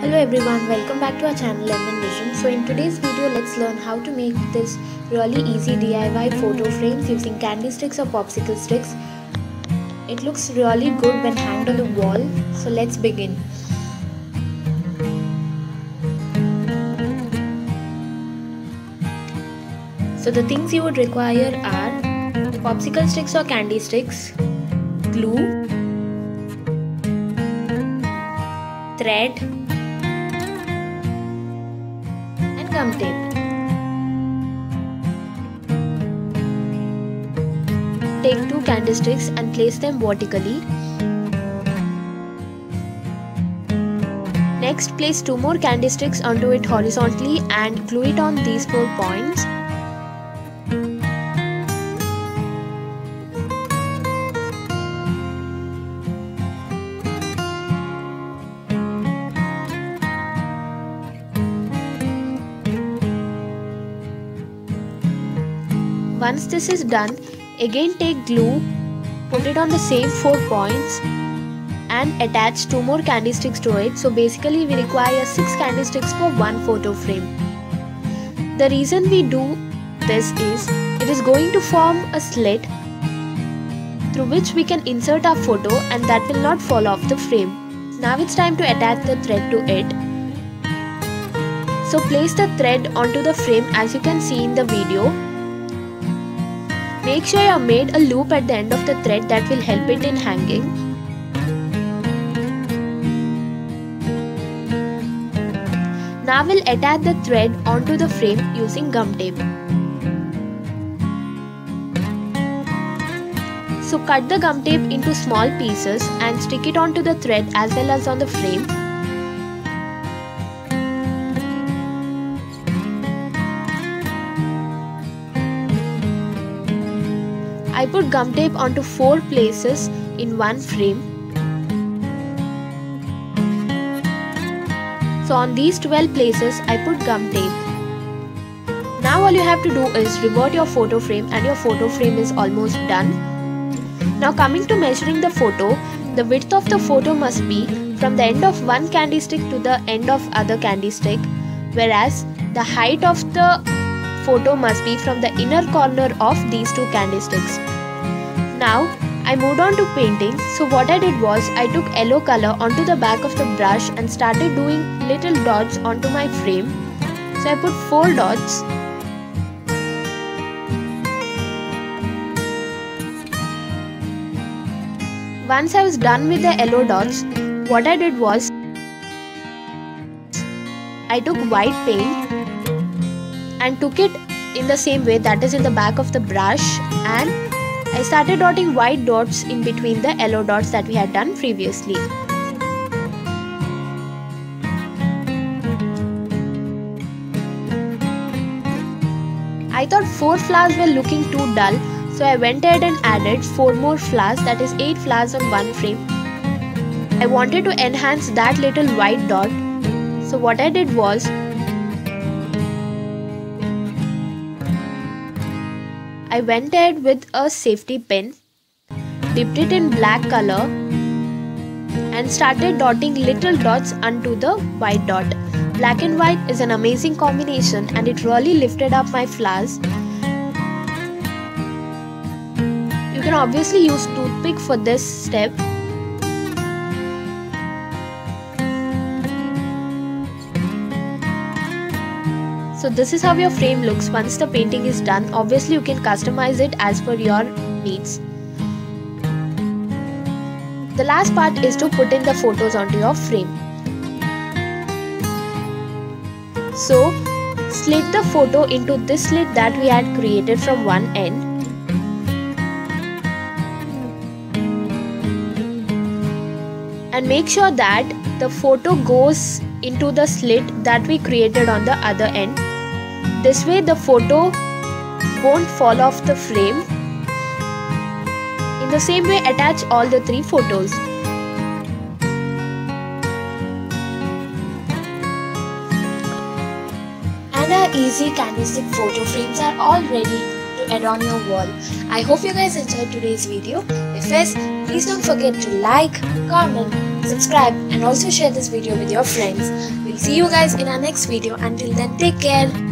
Hello everyone, welcome back to our channel Lemon Vision. So in today's video, let's learn how to make this really easy DIY photo frames using candy sticks or popsicle sticks. It looks really good when hanged on the wall. So let's begin. So the things you would require are popsicle sticks or candy sticks, glue, thread, and gum tape. Take 2 candy sticks and place them vertically. Next, place 2 more candy sticks onto it horizontally and glue it on these 4 points. Once this is done, again take glue, put it on the same 4 points and attach 2 more candy sticks to it. So basically we require 6 candy sticks for one photo frame. The reason we do this is it is going to form a slit through which we can insert our photo and that will not fall off the frame. Now it's time to attach the thread to it. So place the thread onto the frame as you can see in the video. Make sure you have made a loop at the end of the thread that will help it in hanging. Now we'll attach the thread onto the frame using gum tape. So cut the gum tape into small pieces and stick it onto the thread as well as on the frame. I put gum tape onto 4 places in one frame. So on these 12 places I put gum tape. Now all you have to do is revert your photo frame and your photo frame is almost done. Now coming to measuring the photo, the width of the photo must be from the end of one candy stick to the end of other candy stick, whereas the height of the photo must be from the inner corner of these 2 candy sticks. Now I moved on to painting. So what I did was I took yellow color onto the back of the brush and started doing little dots onto my frame. So I put 4 dots. Once I was done with the yellow dots, what I did was I took white paint and took it in the same way, that is in the back of the brush, and I started dotting white dots in between the yellow dots that we had done previously. I thought 4 flowers were looking too dull, so I went ahead and added 4 more flowers, that is 8 flowers on one frame. I wanted to enhance that little white dot, so what I did was I went ahead with a safety pin, dipped it in black color and started dotting little dots onto the white dot. Black and white is an amazing combination and it really lifted up my flowers. You can obviously use toothpick for this step. So this is how your frame looks once the painting is done. Obviously you can customize it as per your needs. The last part is to put in the photos onto your frame. So slit the photo into this slit that we had created from one end. And make sure that the photo goes into the slit that we created on the other end. This way the photo won't fall off the frame. In the same way, attach all the 3 photos. And our easy candy stick photo frames are all ready to to add on your wall. I hope you guys enjoyed today's video. If yes, please don't forget to like, comment, subscribe and also share this video with your friends. We'll see you guys in our next video. Until then, take care.